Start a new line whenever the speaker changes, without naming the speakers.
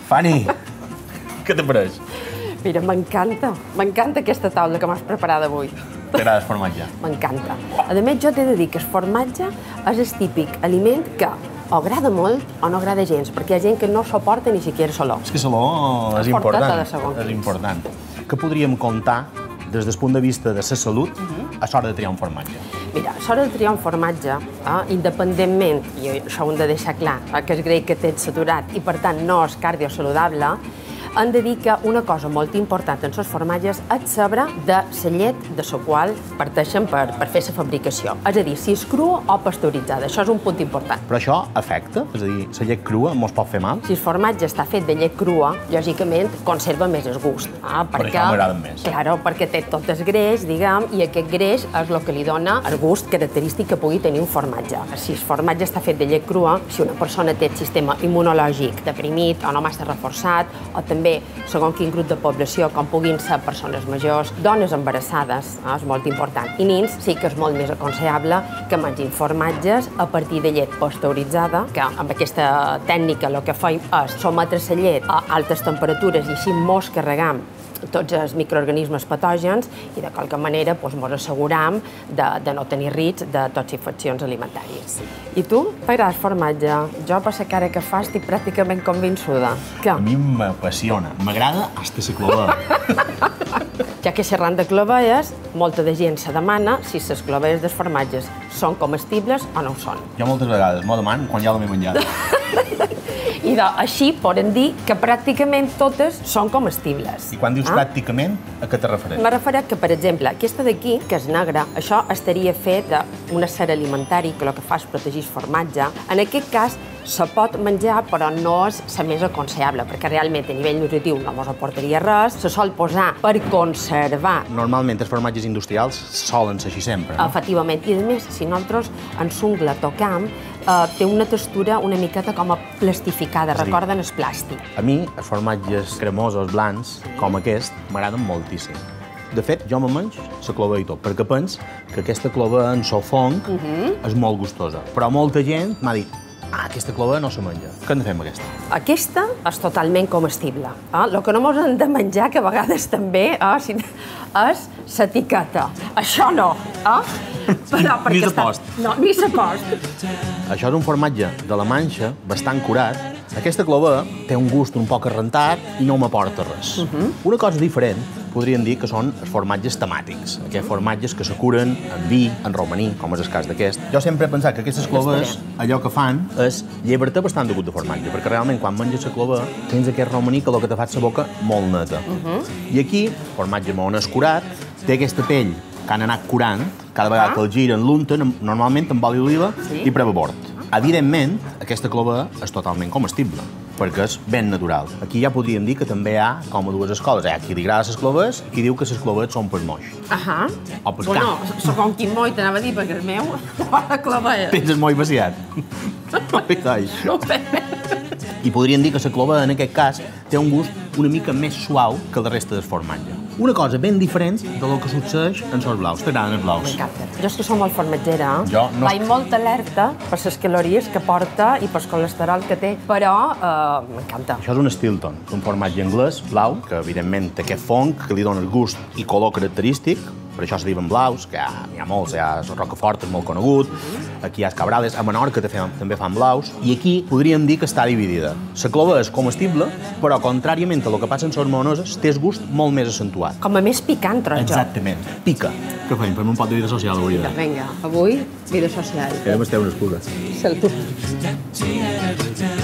Fanny, què te pareix?
Mira, m'encanta aquesta taula que m'has preparat avui.
T'agrada el formatge?
M'encanta. A més, jo t'he de dir que el formatge és el típic aliment que o agrada molt o no agrada gens, perquè hi ha gent que no suporta ni siquiera l'olor.
És que l'olor és important. Què podríem contar des del punt de vista de la salut a l'hora de triar un formatge?
Mira, a l'hora de triar un formatge, independentment, i això ho hem de deixar clar, que és greix que té saturat i per tant no és cardiosaludable, hem de dir que una cosa molt important en els formatges és saber de la llet de la qual parteixen per fer la fabricació. És a dir, si és crua o pasteuritzada. Això és un punt important.
Però això afecta? És a dir, la llet crua mos pot fer mal?
Si el formatge està fet de llet crua, lògicament conserva més el gust.
Per això m'agraden més.
Claro, perquè té tot el greix, diguem, i aquest greix és el que li dona el gust característic que pugui tenir un formatge. Si el formatge està fet de llet crua, si una persona té el sistema immunològic deprimit o no massa reforçat, o també, segons quin grup de població, com puguin ser persones majors, dones embarassades, és molt important, i nins, sí que és molt més aconsellable que mengin formatges a partir de llet pasteuritzada, que amb aquesta tècnica el que fem és sotmetre la llet a altes temperatures i així mos carregam tots els microorganismes patògens i de qualque manera ens asseguram de no tenir risc de toxinfeccions alimentàries. I tu, t'agrada el formatge? Jo, per la cara que fas, estic pràcticament convençuda.
A mi m'apassiona. M'agrada fins la clovella.
Ja que xerrant de clovelles, molta de gent se demana si les clovelles dels formatges són comestibles o no ho són.
Jo moltes vegades m'ho demano quan ja l'he menjat.
I així podem dir que pràcticament totes són comestibles.
I quan dius pràcticament, a què te refereix?
Me refereix que, per exemple, aquesta d'aquí, que és negra, això estaria fet d'un acer alimentari que el que fa és protegir el formatge. En aquest cas, se pot menjar, però no és la més aconsellable, perquè realment a nivell nutritiu no ens aportaria res. Se sol posar per conservar.
Normalment els formatges industrials solen ser així sempre, no?
Efectivament. I a més, si nosaltres ens ungla tocam, té una textura una miqueta com a plastificada, recorden el plàstic.
A mi, els formatges cremosos, blancs, com aquest, m'agraden moltíssim. De fet, jo me menjo la clova i tot, perquè penso que aquesta clova en so fong és molt gustosa. Però molta gent m'ha dit aquesta clova no se menja. Què hem de fer amb aquesta?
Aquesta és totalment comestible. El que no ens hem de menjar, que a vegades també, és l'etiqueta. Això no.
Ni se post.
No, ni se post.
Això és un formatge de la Manxa, bastant curat. Aquesta clova té un gust un poc arrentat i no m'aporta res. Una cosa diferent podríem dir que són els formatges temàtics, aquests formatges que se curen en vi, en romaní, com és el cas d'aquest. Jo sempre he pensat que aquestes cloves allò que fan és llevar-te bastant de gust de formatge, perquè realment quan menges la clova tens aquest romaní que el que te fa la boca molt neta. I aquí, formatge molt escurat, té aquesta pell que han anat curant, cada vegada que el giren, l'unten, normalment amb oli d'oliva i preva bord. Evidentment, aquesta clova és totalment comestible, perquè és ben natural. Aquí ja podríem dir que també hi ha com a dues escoles. Hi ha qui li agrada les cloves i qui diu que les cloves són per moix. O per
bueno, segons quin moll t'anava a dir, perquè el meu la clova és.
Tens el moll vaciat. I podríem dir que la clova, en aquest cas, té un gust una mica més suau que la resta del formatge. Una cosa ben diferent del que succeeix en els blaus. T'agraden els blaus?
M'encanta. Jo és que som molt formatgera.
Jo no.
Vaig molt alerta per les calories que porta i pel colesterol que té, però m'encanta.
Això és un Stilton, un formatge anglès blau, que evidentment té aquest fong que li dona el gust i color característic. Per això se diuen blaus, que hi ha molts, hi ha el Rocafort, és molt conegut, aquí hi ha Cabrales, a Menorca també fan blaus, i aquí podríem dir que està dividida. La clova és comestible, però contràriament a el que passa en les monoses, té el gust molt més accentuat.
Com a més picant, trobo.
Exactament. Pica. Què fem? Fem un pot de vida social avui?
Vinga, avui, vida social.
Que demà esteu una espura.
Salut.